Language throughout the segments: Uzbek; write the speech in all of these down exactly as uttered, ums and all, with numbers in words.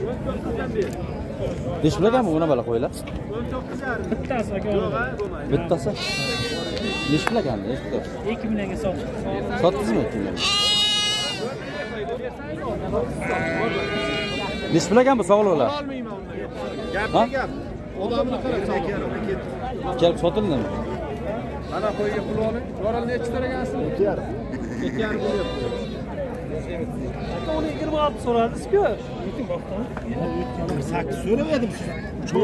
Besh bilaganmi buna bala qo'ylar? Bittasi aka. Bittasi. Besh bilagan, besh bilagan. ikki millionga sotdik. Sotdingizmi ikki million? Besh bilagan bu sog'liqlar. Ha? Odamni qarab, kelib sotildimi? ana qo'yga pul oling. Yoral nechi to'lagansiz? ikki yarim. ikki yarim bo'lyapti. Aka uni yigirma olti so'radi, sizku. sakkiz so'radim sizdan.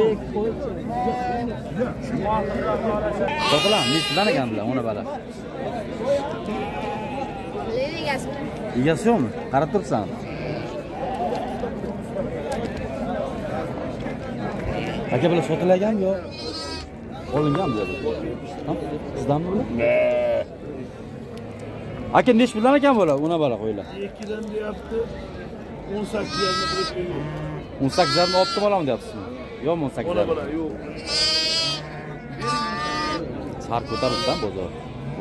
Sotilam, besh bilan ekan bular, ona bala. Egasi. Egasi yo'qmi? Qarab turibsan. Aka bular sotilaganmi yo? Olinganmi dedi. Ha? Sizdanmi bular? Aka nechi puldan ekan bular? Ona bala qo'ylar. ikki dan deyapti. o'n sakkiz yarim qilib qo'ygan. o'n sakkiz yarim olib olaman deyapsizmi? Yo'qmi o'n sakkiz yarim? Ona bala yo'q. Sar ko'taribsan bozor.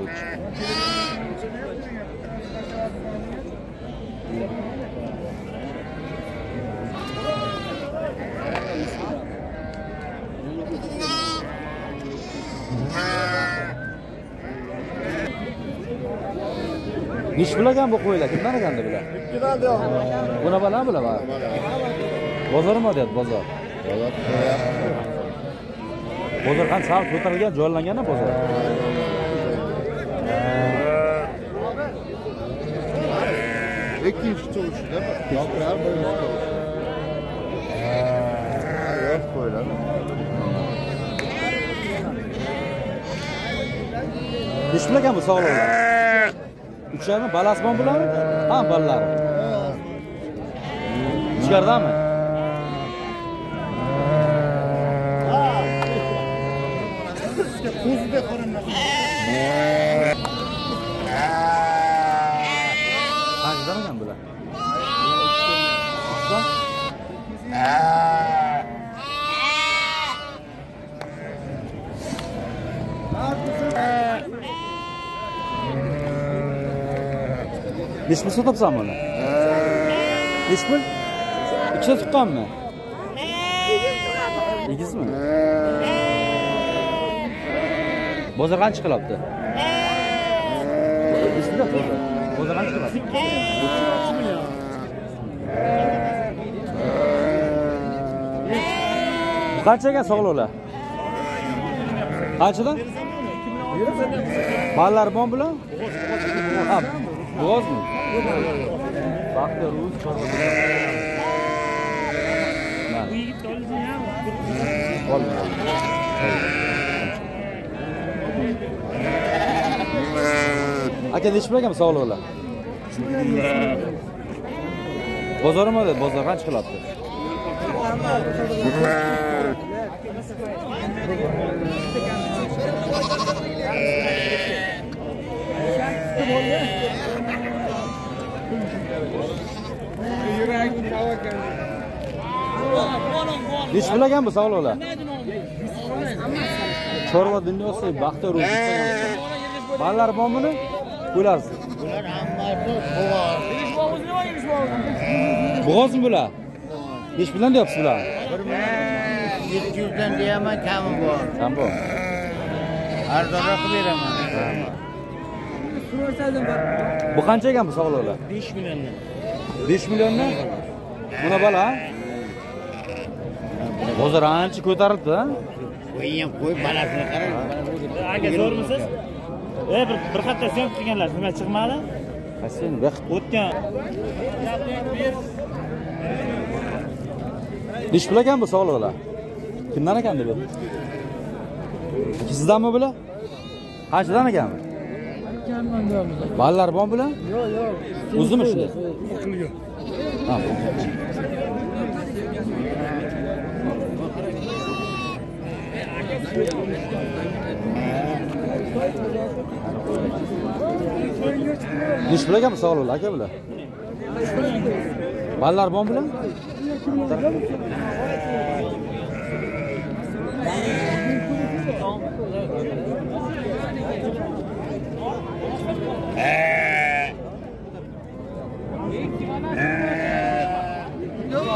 Nish bilagan bu qo'ylar, kimdan ekanda bular? ikki dan deyapti. Buna bala bular bor. Bozormi deyapti, bozor. Bozor. Bozor qancha sal ko'tarilgan, joylangan bozor. ikkinchi turishida yoqlar birinchi turish. Yo'q qo'yiladi. Nish bilagan bu sog'liqlar. Uchlarni balasmon bularmi? Ha, balalari. Ichkaridami? Ko'zida qo'rinadi. Qanchadan ekan bular? Besh pul sotibsan buni? Besh pul? Ikkita tuqqanmi? Egizmi? Bozor qancha qilyapti? Bizda bozor. Bozor qancha qilyapti? Qancha ekan sog'liqlar? Qanchadan? Ballar bormi bular? Ha, bo'g'ozmi? Vaqti ro'z chorva. Bu yigit olding ham. Oldim. Aka nechi pul ekan sog'liqlar? Bozormi dedi? Bozor qancha qilyapti? Nechi pul ekan bu sog'liqlar? Chorva dunyosi baxti ro'zi. Ballar bormi? Qo'ylarsiz. Bular hammasi bo'g'oz. Bo'g'ozmi bular? Besh puldan deyapsiz bular? bir million yetti yuz dan deyaman, kami bor. Kam bor. Arzonroq qilib beraman. Bu qancha ekan bu sog'liqlar? besh milliondan. besh milliondan? Buna bala? Bozor ancha ko'tarildi, ha? Qo'y ham qo'y balasini qarang. Aka zo'rmisiz? E bir bir qatta syomka qilganlar, nima chiqmadi? Qasin, bir O'tgan. Nish pul ekan bu sog'liqlar? Kimdan ekan bu? Sizdanmi bular? Qanchadan ekanmi? Ballar bormi bular? Yo'q, yo'q. O'zimi shunday? Yo'q. Ha. Nish pul ekanmi sog'liqlar aka bular? Ballar bormi bular?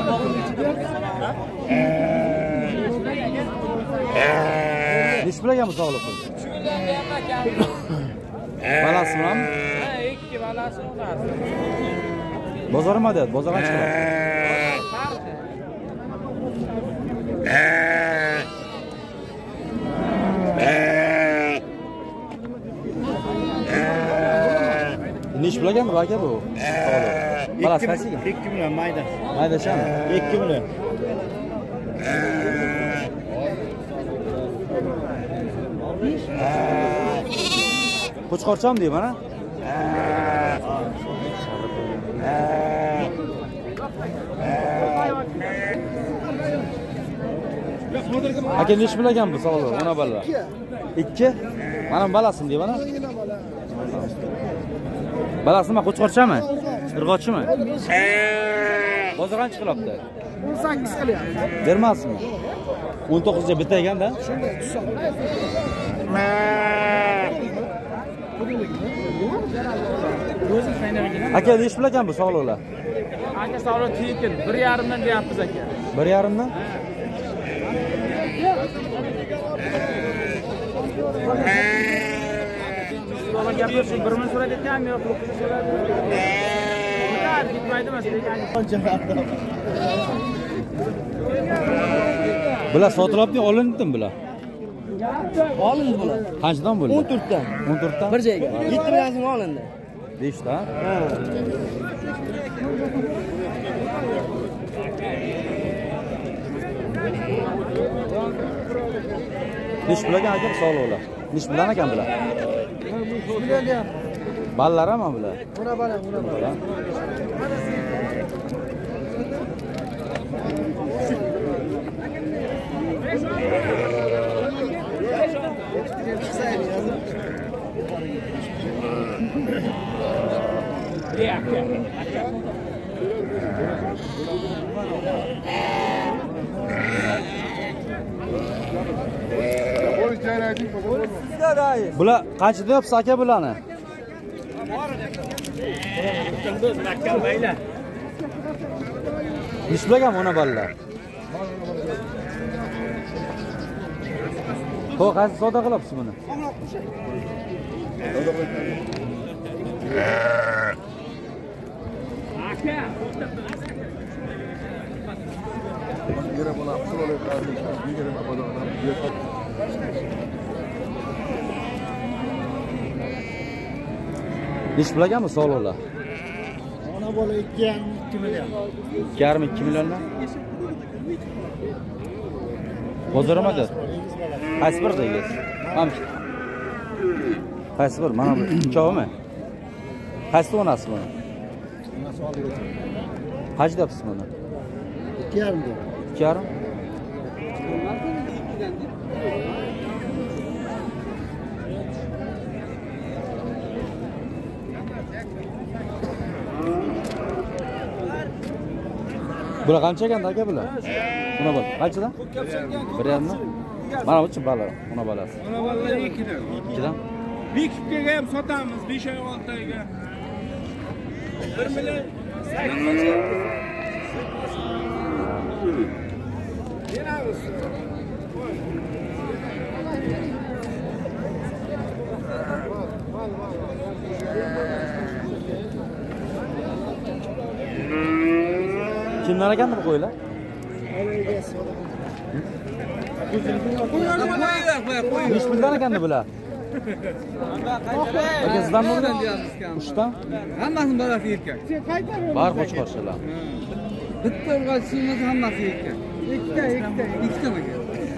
Nechi pulaga bu sog'liq? Balasi bilanmi? Ha, ikki balasi ular. Bozor nima deyapti? Bozor qancha qiladi? Nechi pulaga bu aka bu? Balasi qanchaga? ikki million mayda. Maydachami? ikki million. Qo'chqorcham deyman ha? Aka nechi pulagan bu sog'liq? Ona bolalar. ikki. Mana balasim deyman ha? Balasi nima qo'chqorchami? Irg'ochimi? Bozor qancha qilyapti? o'n sakkiz qilyapti. Bermasmi? o'n to'qqizga bitta ekanda? Shunday tushsam. Aka nechi pulagan bu sog'liqlar? Aka sog'liq tekin bir yarimdan deyapmiz aka. bir yarimdan? Baba gapirsin, bir ming so'rab ketganmi yo'q, to'qqiz so'radi. Ular ketmaydimi sizga? Bular sotilyapti, olindimi bular? Olindi bular. Qanchadan bo'ldi? o'n to'rt dan. o'n to'rt dan? Bir joyga. yetti million so'm olindi. besh ta? Ha. Nechi pulagan aka sog'liqlar? Nechi pulan ekan bular? Million deyapti. Ballarami bular? Buna bana, buna bana. Bular qancha deyapsiz aka bularni? Nechi pulagan ona bolalar? Xo'p, qaysi savdo qilyapsiz buni? Nechi pulaganmi sog'liqlar? Ona bola ikki yarim ikki million. ikki yarim ikki milliondan? Bozor nima deyapti? Qaysi bir deysiz? Mana qaysi bir? Mana bu ikkovimi? Qaysi onasi buni? Onasi oldiga. Qancha deyapsiz buni? ikki yarim deyapti. ikki yarim? Bular qancha ekan aka bular? Buna bol. Qanchadan? bir yarimdan? Mana buchi bala, ona balasi. Ona bolalar ikkidan. ikkidan? Bekibga ham sotamiz besh oy olti oyga. bir million. Beramiz. Kimdan ekan bu qo'ylar? Nechi puldan ekan bular? Aka sizdan bo'lgan? uchdan? Hammasini balasi erkak. Bar qo'chqorchalar. Bitta urg'achishimiz hammasi erkak. Ikkita, ikkita, ikkita aka.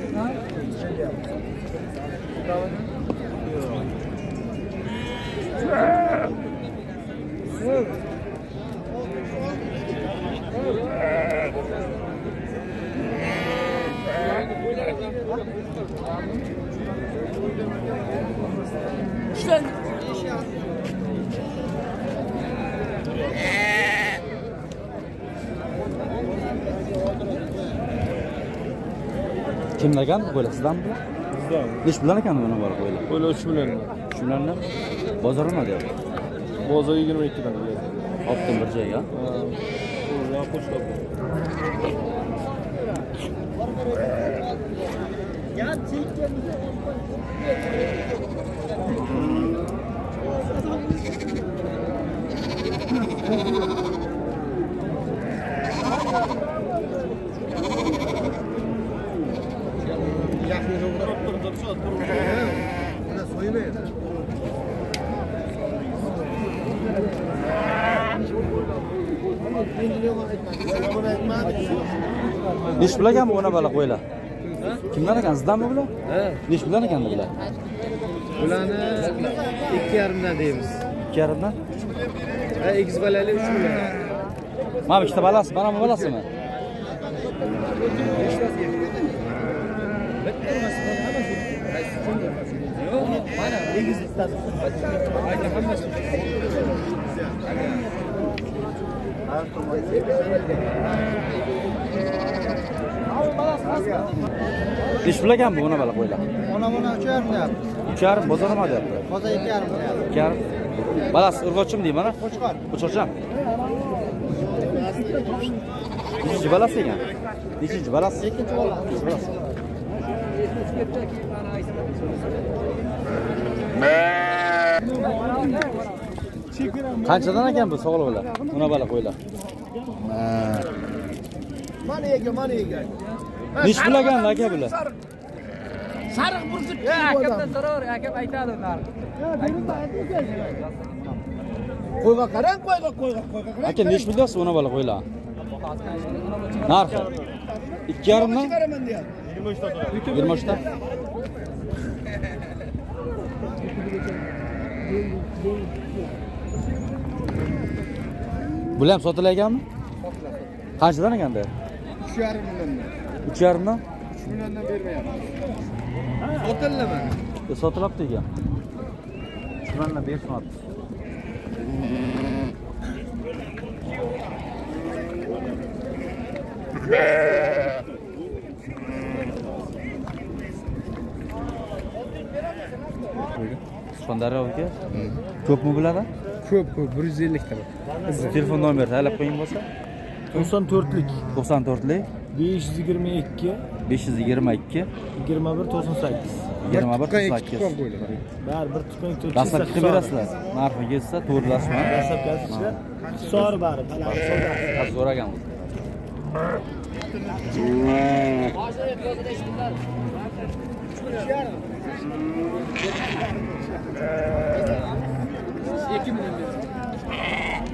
Kimdan ekan qo'ylar? Sizdan bu? Bizdan. Nechi puldan ekan buni bor qo'ylar? Qo'ylar uch million. uch milliondan? Bozor nima deyapti? Bozor yigirma ikki dan keladi. Oltin bir joyga. Ha. Neç bilagan bu ona bala qo'ylar? Kimdan ekan? Sizdanmi bular? Ha. Neç bilan ekan bular? Bularni ikki yarimdan deymiz. ikki yarimdan? Ha, egiz balali uch million. Mana ikkita balasi, mana bu balasimi? Yo'q, mana egiz istadi. Ayni hammasi. Neç bilagan bu ona bala qo'ylar? Ona buna uch yarim deyapti. uch yarim bozor nima deyapti? Hozir ikki yarim deyapti. ikki yarim. Balasi urg'ochim deyman mana. Qo'chqor. Qo'chqorcham. Nechinchi balasi ekan? Nechinchi balasi? Ikkinchi bola. Ikkinchi balasi. Qanchadan ekan bu sog'liqlar? Ona bala qo'ylar. Mana ega, mana ega. Nech bilagan aka bular? Sariq burchib akamdan so'rar, akam aytadi ular. Qo'yga qarang, qo'yga, qo'yga, qo'yga qarang. Aka nech bilyapsiz ona bala qo'ylar? Narxi ikki yarimdan Chiqaraman deyapti. yigirma uchdan. Bular ham sotilaganmi? Qanchadan ekanda? uch yarim milliondan. uch yarimdan? uch milliondan bermayapti. Sotilmi? E, sotilibdi ekan. uch milliondan berishmayapti. Surxondaryo aka. Ko'pmi bular? Ko'p, ko'p, bir yuz ellik ta. Telefon nomerini aylab qo'ying bo'lsa. to'qson to'rtlik to'qson to'rtlik besh yuz yigirma ikki besh yuz yigirma ikki yigirma bir to'qson sakkiz. yigirma bir to'qson sakkiz. Bari bir tuqning to'rt. Dastlab qilib berasizlar. Narxi kelsa to'g'rilashmi? Dastlabkasi ichida sori bari. Hozir so'raganmiz. ikki million.